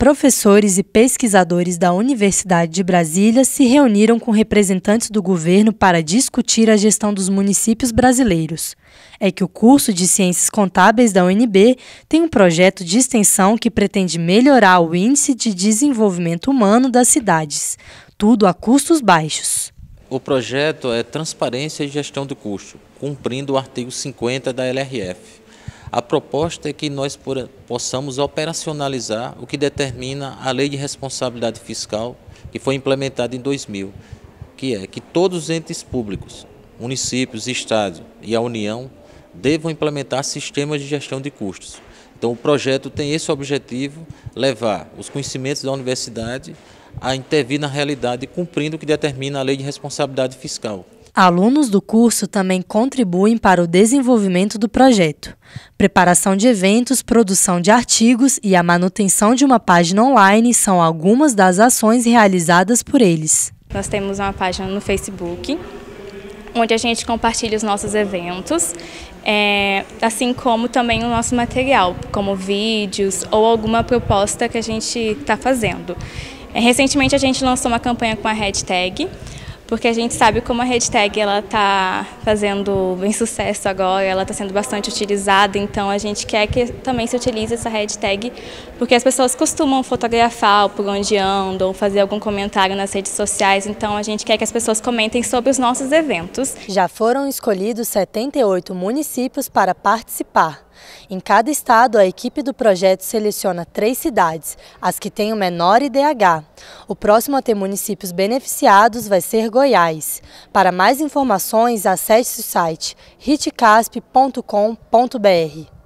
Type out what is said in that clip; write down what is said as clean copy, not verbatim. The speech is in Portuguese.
Professores e pesquisadores da Universidade de Brasília se reuniram com representantes do governo para discutir a gestão dos municípios brasileiros. É que o curso de Ciências Contábeis da UNB tem um projeto de extensão que pretende melhorar o índice de desenvolvimento humano das cidades, tudo a custos baixos. O projeto é Transparência e Gestão do Custo, cumprindo o artigo 50 da LRF. A proposta é que nós possamos operacionalizar o que determina a Lei de Responsabilidade Fiscal, que foi implementada em 2000, que é que todos os entes públicos, municípios, estados e a União, devam implementar sistemas de gestão de custos. Então o projeto tem esse objetivo, levar os conhecimentos da universidade a intervir na realidade, cumprindo o que determina a Lei de Responsabilidade Fiscal. Alunos do curso também contribuem para o desenvolvimento do projeto. Preparação de eventos, produção de artigos e a manutenção de uma página online são algumas das ações realizadas por eles. Nós temos uma página no Facebook, onde a gente compartilha os nossos eventos, assim como também o nosso material, como vídeos ou alguma proposta que a gente está fazendo. Recentemente a gente lançou uma campanha com a hashtag, porque a gente sabe como a hashtag está fazendo bem sucesso agora, ela está sendo bastante utilizada, então a gente quer que também se utilize essa hashtag, porque as pessoas costumam fotografar por onde andam, fazer algum comentário nas redes sociais, então a gente quer que as pessoas comentem sobre os nossos eventos. Já foram escolhidos 78 municípios para participar. Em cada estado, a equipe do projeto seleciona 3 cidades, as que têm o menor IDH. O próximo a ter municípios beneficiados vai ser Goiás. Para mais informações, acesse o site ritcasp.com.br.